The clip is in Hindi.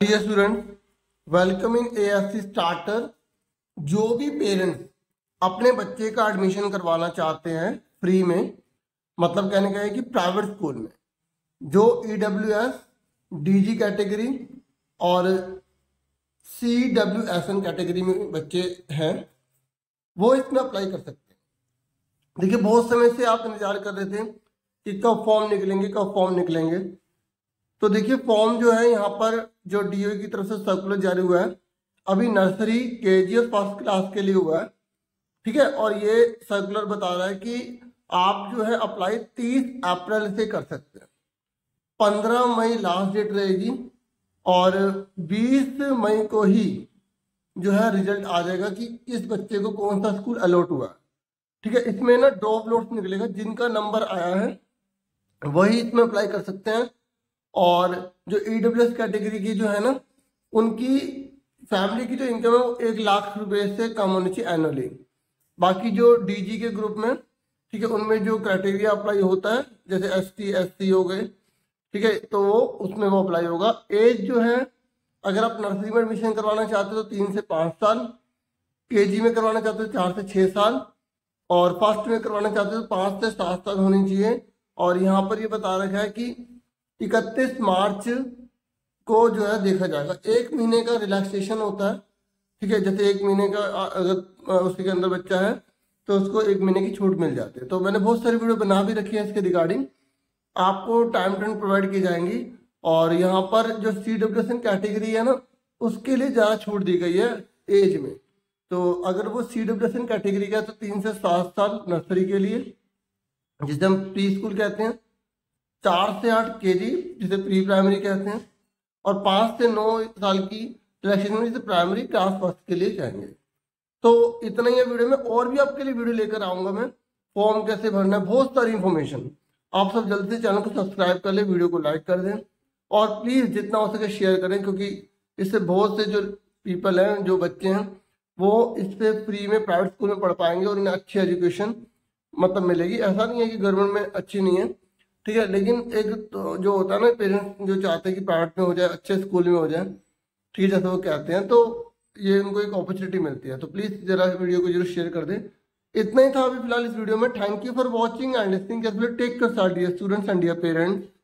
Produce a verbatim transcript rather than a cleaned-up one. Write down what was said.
Dear student, welcome in A S C starter. जो भी पेरेंट्स अपने बच्चे का एडमिशन करवाना चाहते हैं फ्री में, मतलब कहने का है कि प्राइवेट स्कूल में जो ईडब्ल्यू एस डीजी कैटेगरी और C W S N category में बच्चे हैं, वो इसमें अप्लाई कर सकते हैं। देखिए, बहुत समय से आप इंतजार कर रहे थे कि कब फॉर्म निकलेंगे कब फॉर्म निकलेंगे। तो देखिए, फॉर्म जो है यहाँ पर जो डीओ की तरफ से सर्कुलर जारी हुआ है, अभी नर्सरी केजी और फर्स्ट क्लास के लिए हुआ है, ठीक है। और ये सर्कुलर बता रहा है कि आप जो है अप्लाई तीस अप्रैल से कर सकते हैं। पंद्रह मई लास्ट डेट रहेगी और बीस मई को ही जो है रिजल्ट आ जाएगा कि किस बच्चे को कौन सा स्कूल अलॉट हुआ है, ठीक है। इसमें ना ड्रॉप लोट्स निकलेगा, जिनका नंबर आया है वही इसमें अप्लाई कर सकते हैं। और जो ईडब्ल्यूएस कैटेगरी की जो है ना, उनकी फैमिली की जो इनकम है वो एक लाख रुपए से कम होनी चाहिए एनुअली। बाकी जो डीजी के ग्रुप में, ठीक है, उनमें जो क्राइटेरिया अप्लाई होता है, जैसे एस टी एस सी हो गए, ठीक है, तो वो उसमें वो अप्लाई होगा। एज जो है, अगर आप नर्सरी में एडमिशन करवाना चाहते हो तो तीन से पाँच साल, केजी में करवाना चाहते हो चार से छः साल, और फर्स्ट में करवाना चाहते हो तो पाँच से सात साल होनी चाहिए। और यहाँ पर ये बता रखा है कि इकतीस मार्च को जो है देखा जाएगा। एक महीने का रिलैक्सेशन होता है, ठीक है। जैसे एक महीने का अगर उसके अंदर बच्चा है तो उसको एक महीने की छूट मिल जाती है। तो मैंने बहुत सारी वीडियो बना भी रखी है इसके रिगार्डिंग, आपको टाइम टाइम प्रोवाइड की जाएंगी। और यहाँ पर जो C W S N category है ना, उसके लिए ज़्यादा छूट दी गई है एज में। तो अगर वो C W S N category का है तो तीन से सात साल नर्सरी के लिए, जिसे हम प्री स्कूल कहते हैं, चार से आठ केजी जिसे प्री प्राइमरी कहते हैं, और पाँच से नौ साल की रिलैक्सेशन में जिसे प्राइमरी क्लास फर्स्ट के लिए कहेंगे। तो इतना ही है वीडियो में, और भी आपके लिए वीडियो लेकर आऊँगा मैं। फॉर्म कैसे भरना है, बहुत सारी इन्फॉर्मेशन। आप सब जल्दी से चैनल को सब्सक्राइब कर लें, वीडियो को लाइक कर दें, और प्लीज़ जितना हो सके शेयर करें, क्योंकि इससे बहुत से जो पीपल हैं, जो बच्चे हैं, वो इस पर फ्री में प्राइवेट स्कूल में पढ़ पाएंगे और इन्हें अच्छी एजुकेशन मतलब मिलेगी। ऐसा नहीं है कि गवर्नमेंट में अच्छी नहीं है, ठीक है, लेकिन एक तो जो होता है ना, पेरेंट्स जो चाहते हैं कि प्राइवेट में हो जाए, अच्छे स्कूल में हो जाए, ठीक है, जैसे वो कहते हैं, तो ये उनको एक अपॉर्चुनिटी मिलती है। तो प्लीज़ जरा वीडियो को जरूर शेयर कर दें। इतना ही था अभी फिलहाल इस वीडियो में। Thank you for watching and listening carefully. Take care dear students and dear parents.